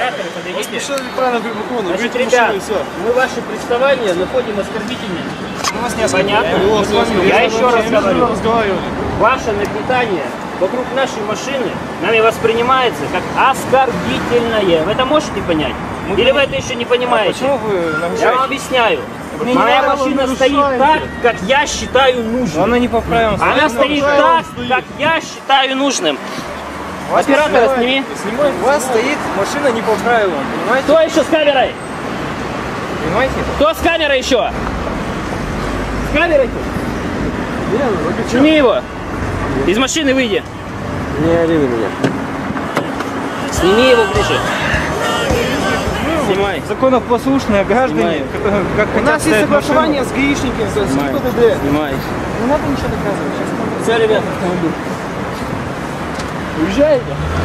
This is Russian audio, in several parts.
Операторы, подойдите. Правильно припарковано. Значит, ребят, мы ваши приставания находим оскорбительными. Понятно? Я еще раз говорю. Ваше нагнетание вокруг нашей машины нами воспринимается как оскорбительное. Вы это можете понять? Или вы это еще не понимаете? Почему вы нарушаете? Я вам объясняю. Моя машина стоит так, как я считаю нужным. Она не по правилам. Она стоит так, как я считаю нужным. Оператора сними. У вас стоит машина не по правилам, понимаете? Кто еще с камерой? Понимаете? Кто с камерой еще? С камерой? Сними его. Из машины выйди. Не ори на меня. Сними его ближе. Снимай. Законопослушные граждане. У нас есть соглашение с гаишниками, с ГИБДД. Снимай. Не надо ничего доказывать. Сейчас Все, ребята, автомобиль. Уезжаете?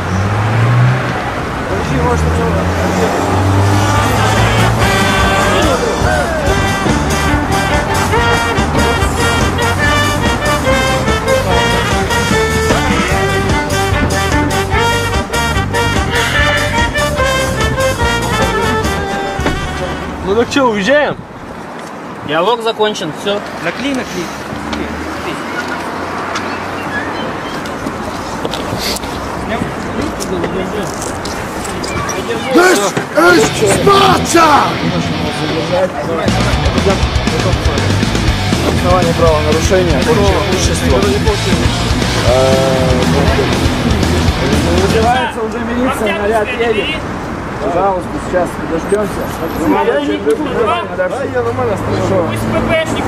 Вообще, может, Ну так что, уезжаем? Диалог закончен, все. наклей. This is Sparta! Основание правонарушения, имущество. Вызывается уже милиция, наряд едет. Пожалуйста, сейчас подождемся. Я нормально стою. Пусть ППшник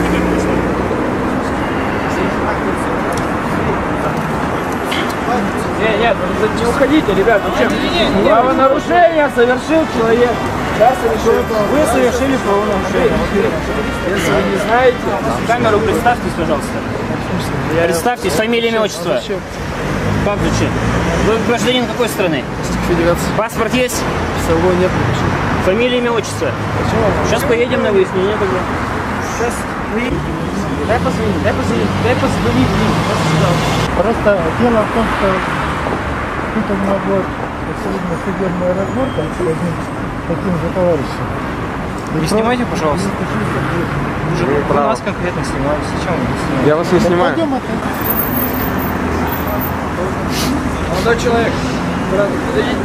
Нет, не уходите, ребят, зачем? Правонарушение совершил человек. Вы совершили правонарушение. Если вы не знаете, камеру представьтесь, пожалуйста. Представьтесь, фамилия, имя, отчество. Как зачем? Вы гражданин какой страны? Федерация. Паспорт есть? С собой нет. Фамилия, имя, отчество. Сейчас поедем на выяснение тогда. Сейчас дай позвонить. Просто дело в том, что тут у меня будет абсолютно судебная разборка с одним таким же товарищем. Не снимайте, пожалуйста. Вы нас конкретно снимаете. Зачем вы не снимаете? Я вас не снимаю. Молодой человек, подойдите,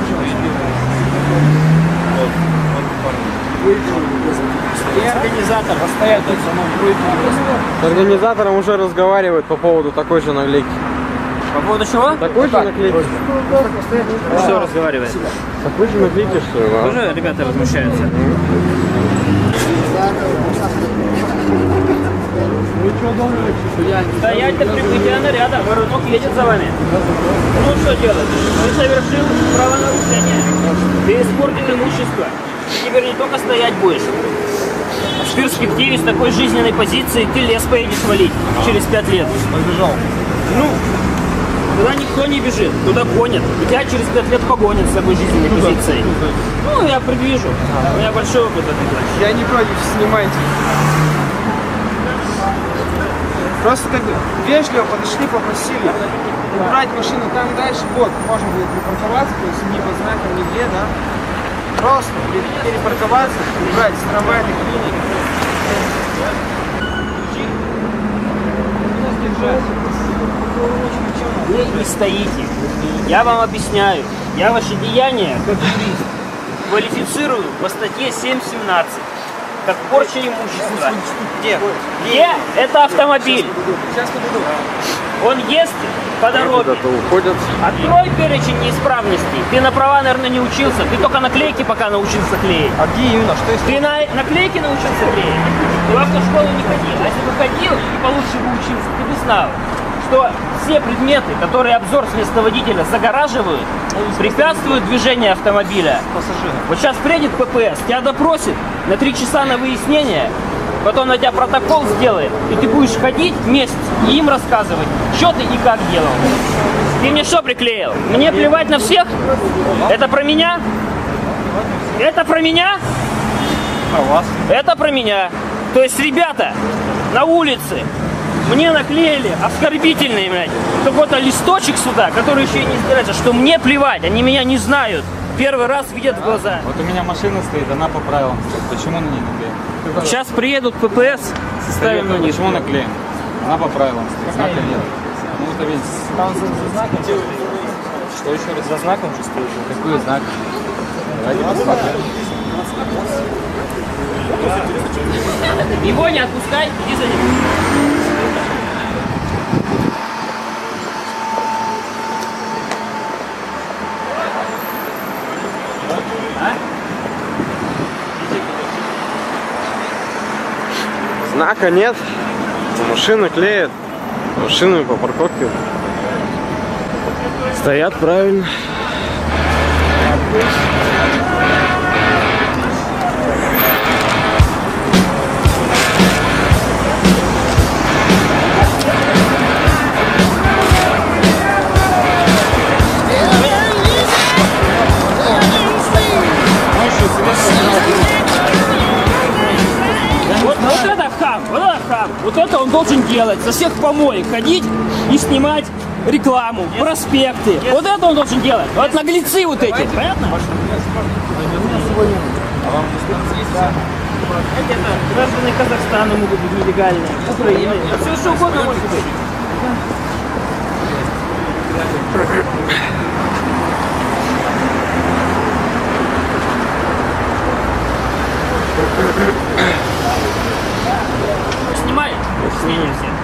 И организатор. постоять тут со мной. С организатором уже разговаривают по поводу такой же наклейки. По поводу чего? Такой же наклейки? Что разговаривает? Такой же наклейки, что ли? а? Тоже ребята возмущаются? Стоять до прибытия наряда, городок едет за вами. Ну что делать? Ты совершил правонарушение. Ты испортил имущество. Теперь не только стоять будешь. В перспективе с такой жизненной позиции ты лес поедешь валить через 5 лет. Побежал. Ну, туда никто не бежит, туда гонят. И тебя через 5 лет погонят с такой жизненной позицией. Ну, я предвижу. У меня большой опыт этой классе. Я не против, снимайте. Просто как бы вежливо подошли, попросили убрать машину там дальше, вот, можно будет припарковаться, то есть не под знаком нигде, да. Просто перепарковаться, убрать с трамвайных линий. Вы не стоите. Я вам объясняю. Я ваши деяния, как юрист, квалифицирую по статье 7.17. Как порча имущества. Где? Это автомобиль. Сейчас подойду. Он ест по дороге. Уходят. Открой перечень неисправностей. Ты на права, наверное, не учился. Ты только наклейки пока научился клеить. А где именно? Что есть? Ты на наклейки научился клеить? Ты в автошколу не ходил. А если бы ходил и получше бы учился, ты бы знал, что все предметы, которые обзор с места водителя загораживают, препятствуют движению автомобиля. Пассажиры. Вот сейчас приедет ППС, тебя допросит на 3 часа на выяснение, потом на тебя протокол сделает, и ты будешь ходить месяц и им рассказывать, что ты и как делал. Ты мне что приклеил? Мне плевать на всех? Это про меня? Это про меня? А вас? Это про меня. То есть, ребята, на улице мне наклеили оскорбительный, блядь, какой-то листочек сюда, который еще и не избирается, что мне плевать, они меня не знают. первый раз видят в глаза. Вот у меня машина стоит, она по правилам стоит. Почему на ней наклеим? Сейчас приедут ППС, составим на них. Почему наклеим? Она по правилам стоит, знака нет. Ну это ведь... Что еще раз? За знаком же стоит? Какой знак? Давайте посмотрим. Его не отпускай, иди за ним. Знака нет. Машины клеят. Машины по парковке стоят правильно. Вот это хам, вот это хам. Вот это он должен делать. Со всех помоек ходить и снимать рекламу, проспекты. Вот это он должен делать. Вот наглецы вот эти. Понятно? Это граждане Казахстана могут быть нелегальные, Украины. Все что угодно может быть. Снимай. Снимем все.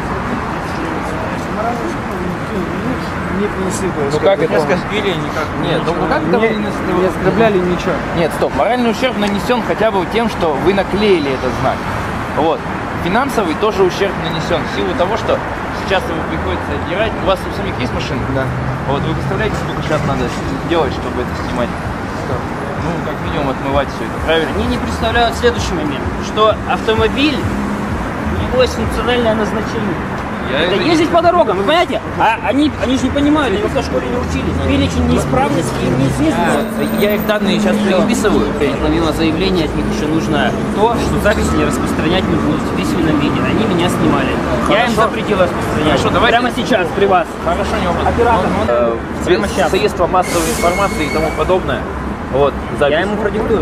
Ну как это? Оскорбили никак. Нет, ну как это вы Не оскорбляли ничего. Нет, стоп. Моральный ущерб нанесен хотя бы тем, что вы наклеили этот знак. Вот. Финансовый тоже ущерб нанесен в силу того, что сейчас его приходится отдирать. У вас у самих есть машина? Да. Вот вы представляете, сколько сейчас надо делать, чтобы это снимать? Ну, как минимум отмывать все это, правильно? Они не представляют следующий момент, что автомобиль, у него есть функциональное назначение. Это ездить по дорогам, вы понимаете? А они же не понимают, они в автошколе не учились. Перечень неисправности им неизвестен. Я их данные сейчас переписываю. Помимо заявления от них еще нужно то, что записи не распространять не будут в письменном виде. Они меня снимали. Я им запретил распространять. Хорошо, давайте. Прямо сейчас при вас. Хорошо, не вопрос. Оператор, прямо сейчас. Средства массовой информации и тому подобное. Вот, запись. Я ему продиктую.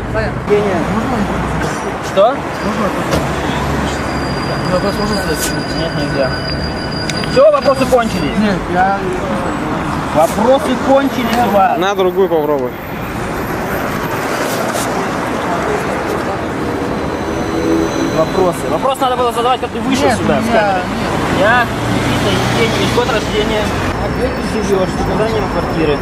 Что? Вопрос можно задать? Нет, нельзя. Все, вопросы кончились. Нет, я... Вопросы кончились у вас. На другую попробуй. Вопросы. Вопрос надо было задавать, как ты вышел сюда. с камеры. Я, Никита, Евгений, год рождения. А где ты живешь? С указанием квартиры.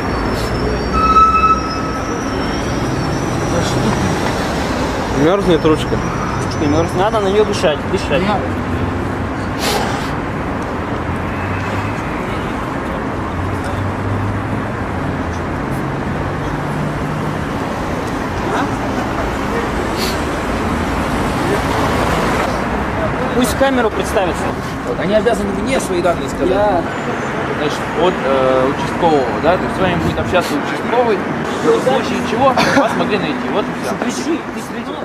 Мерзнет ручка. Ручка мерзнет. Надо на нее дышать. Дышать. Пусть камеру представится. Вот, они обязаны мне свои данные сказать. Я... Значит, от участкового, да, то есть с вами будет общаться участковый, в случае чего вас могли найти. Вот и все. Ты следи.